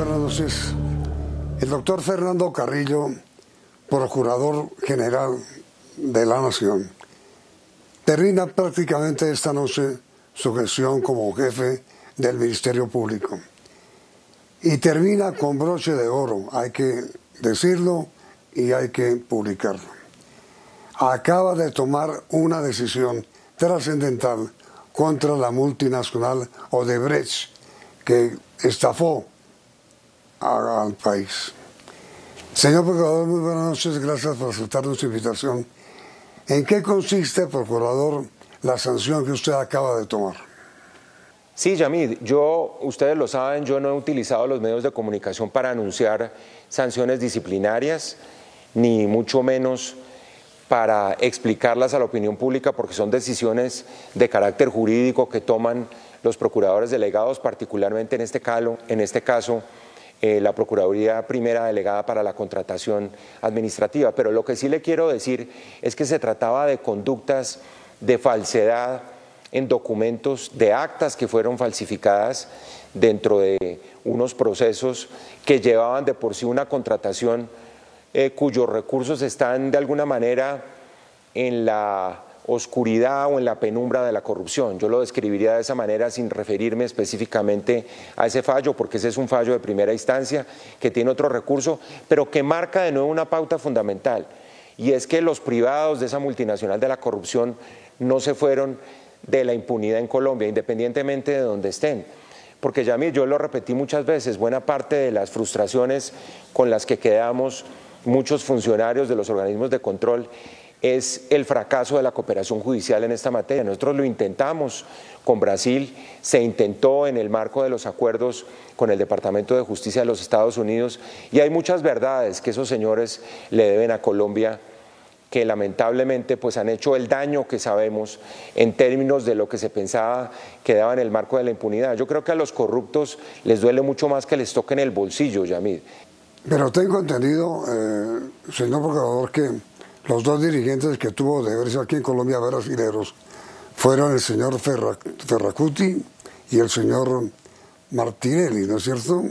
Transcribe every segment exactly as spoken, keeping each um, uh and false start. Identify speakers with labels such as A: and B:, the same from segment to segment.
A: buenas noches. El doctor Fernando Carrillo, Procurador General de la Nación, termina prácticamente esta noche su gestión como jefe del Ministerio Público. Y termina con broche de oro, hay que decirlo y hay que publicarlo. Acaba de tomar una decisión trascendental contra la multinacional Odebrecht, que estafó a, al país. Señor Procurador, muy buenas noches, gracias por aceptar nuestra invitación. ¿En qué consiste, Procurador, la sanción que usted acaba de tomar?
B: Sí, Yamid, yo, ustedes lo saben, yo no he utilizado los medios de comunicación para anunciar sanciones disciplinarias, ni mucho menos para explicarlas a la opinión pública, porque son decisiones de carácter jurídico que toman los procuradores delegados, particularmente en este caso, en este caso eh, la Procuraduría Primera Delegada para la Contratación Administrativa. Pero lo que sí le quiero decir es que se trataba de conductas de falsedad en documentos, de actas que fueron falsificadas dentro de unos procesos que llevaban de por sí una contratación eh, cuyos recursos están de alguna manera en la oscuridad o en la penumbra de la corrupción. Yo lo describiría de esa manera sin referirme específicamente a ese fallo, porque ese es un fallo de primera instancia que tiene otro recurso, pero que marca de nuevo una pauta fundamental, y es que los privados de esa multinacional de la corrupción no se fueron de la impunidad en Colombia, independientemente de donde estén. Porque, Yamil, yo lo repetí muchas veces, buena parte de las frustraciones con las que quedamos muchos funcionarios de los organismos de control es el fracaso de la cooperación judicial en esta materia. Nosotros lo intentamos con Brasil, se intentó en el marco de los acuerdos con el Departamento de Justicia de los Estados Unidos, y hay muchas verdades que esos señores le deben a Colombia, que lamentablemente pues han hecho el daño que sabemos en términos de lo que se pensaba que daba en el marco de la impunidad. Yo creo que a los corruptos les duele mucho más que les toquen el bolsillo, Yamid.
A: Pero tengo entendido, eh, señor Procurador, que los dos dirigentes que tuvo de verse aquí en Colombia brasileros fueron el señor Ferra, Ferracuti y el señor Martinelli, ¿no es cierto?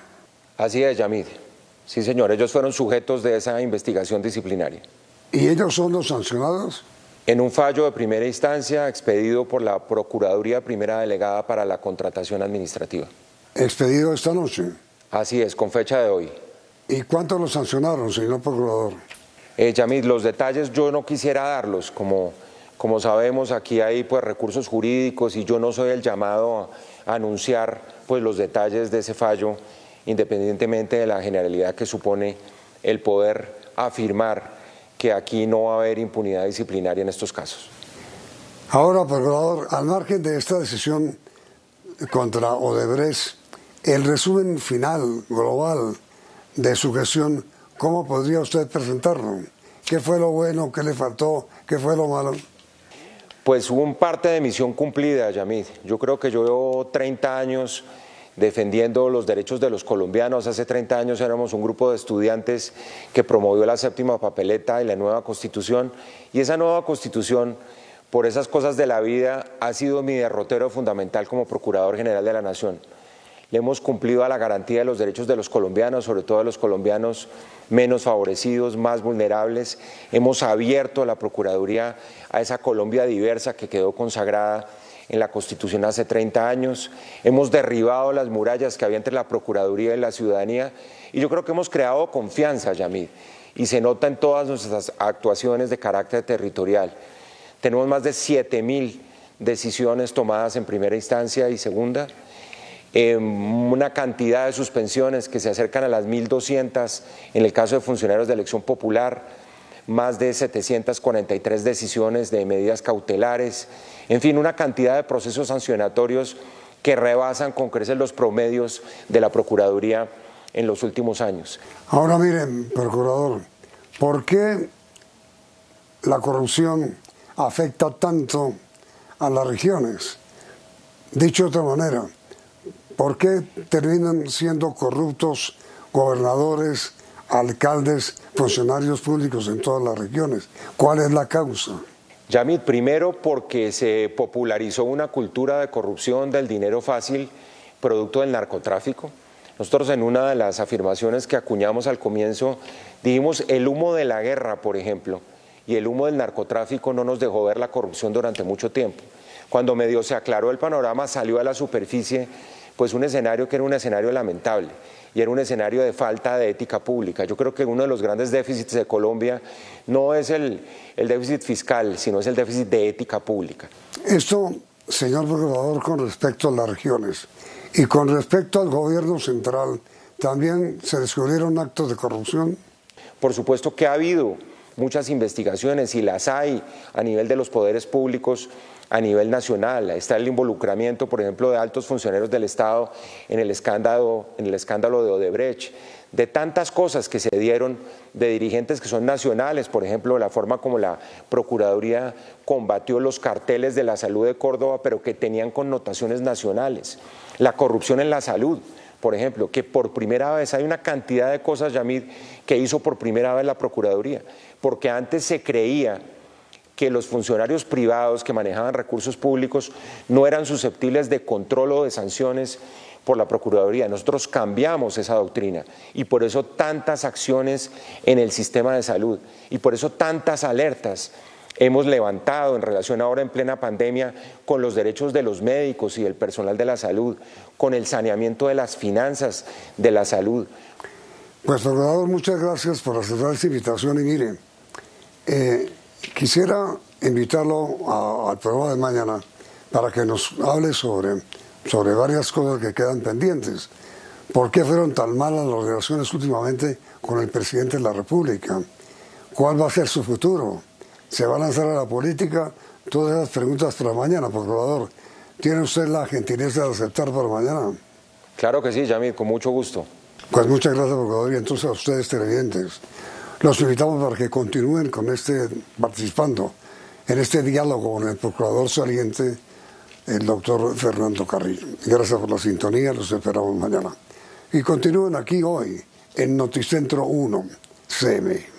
B: Así es, Yamid. Sí, señor, ellos fueron sujetos de esa investigación disciplinaria.
A: ¿Y ellos son los sancionados?
B: En un fallo de primera instancia expedido por la Procuraduría Primera Delegada para la Contratación Administrativa.
A: ¿Expedido esta noche?
B: Así es, con fecha de hoy.
A: ¿Y cuántos los sancionaron, señor Procurador?
B: Eh, Yamid, los detalles yo no quisiera darlos. Como, como sabemos, aquí hay pues recursos jurídicos y yo no soy el llamado a, a anunciar pues los detalles de ese fallo, independientemente de la generalidad que supone el poder afirmar que aquí no va a haber impunidad disciplinaria en estos casos.
A: Ahora, Procurador, al margen de esta decisión contra Odebrecht, el resumen final, global, de su gestión, ¿cómo podría usted presentarlo? ¿Qué fue lo bueno? ¿Qué le faltó? ¿Qué fue lo malo?
B: Pues hubo un parte de misión cumplida, Yamid. Yo creo que yo llevo treinta años defendiendo los derechos de los colombianos. Hace treinta años éramos un grupo de estudiantes que promovió la séptima papeleta y la nueva Constitución, y esa nueva Constitución, por esas cosas de la vida, ha sido mi derrotero fundamental como Procurador General de la Nación. Le hemos cumplido a la garantía de los derechos de los colombianos, sobre todo de los colombianos menos favorecidos, más vulnerables. Hemos abierto la Procuraduría a esa Colombia diversa que quedó consagrada en la Constitución hace treinta años. Hemos derribado las murallas que había entre la Procuraduría y la ciudadanía, y yo creo que hemos creado confianza, Yamid, y se nota en todas nuestras actuaciones de carácter territorial. Tenemos más de siete mil decisiones tomadas en primera instancia y segunda, eh, una cantidad de suspensiones que se acercan a las mil doscientas en el caso de funcionarios de elección popular, más de setecientas cuarenta y tres decisiones de medidas cautelares, en fin, una cantidad de procesos sancionatorios que rebasan con creces los promedios de la Procuraduría en los últimos años.
A: Ahora miren, Procurador, ¿por qué la corrupción afecta tanto a las regiones? Dicho de otra manera, ¿por qué terminan siendo corruptos gobernadores, alcaldes, funcionarios públicos en todas las regiones? ¿Cuál es la causa?
B: Yamid, primero porque se popularizó una cultura de corrupción del dinero fácil, producto del narcotráfico. Nosotros en una de las afirmaciones que acuñamos al comienzo dijimos el humo de la guerra, por ejemplo, y el humo del narcotráfico no nos dejó ver la corrupción durante mucho tiempo. Cuando medio se aclaró el panorama, salió a la superficie pues un escenario que era un escenario lamentable y era un escenario de falta de ética pública. Yo creo que uno de los grandes déficits de Colombia no es el, el déficit fiscal, sino es el déficit de ética pública.
A: Esto, señor procurador, con respecto a las regiones y con respecto al gobierno central, ¿también se descubrieron actos de corrupción?
B: Por supuesto que ha habido muchas investigaciones y las hay a nivel de los poderes públicos, a nivel nacional. Está el involucramiento, por ejemplo, de altos funcionarios del Estado en el escándalo, en el escándalo de Odebrecht, de tantas cosas que se dieron de dirigentes que son nacionales, por ejemplo, la forma como la Procuraduría combatió los carteles de la salud de Córdoba, pero que tenían connotaciones nacionales. La corrupción en la salud, por ejemplo, que por primera vez hay una cantidad de cosas, Yamid, que hizo por primera vez la Procuraduría, porque antes se creía que los funcionarios privados que manejaban recursos públicos no eran susceptibles de control o de sanciones por la Procuraduría. Nosotros cambiamos esa doctrina y por eso tantas acciones en el sistema de salud y por eso tantas alertas hemos levantado en relación ahora en plena pandemia con los derechos de los médicos y del personal de la salud, con el saneamiento de las finanzas de la salud.
A: Pues, procurador, muchas gracias por aceptar esta invitación y mire, eh, quisiera invitarlo a, al programa de mañana para que nos hable sobre, sobre varias cosas que quedan pendientes. ¿Por qué fueron tan malas las relaciones últimamente con el presidente de la República? ¿Cuál va a ser su futuro? ¿Se va a lanzar a la política? Todas esas preguntas para mañana, procurador. ¿Tiene usted la gentileza de aceptar para mañana?
B: Claro que sí, Yamid, con mucho gusto.
A: Pues muchas gracias, procurador, y entonces a ustedes televidentes. Los invitamos para que continúen con este, participando en este diálogo con el procurador saliente, el doctor Fernando Carrillo. Gracias por la sintonía, los esperamos mañana. Y continúen aquí hoy, en Noticentro uno, C M.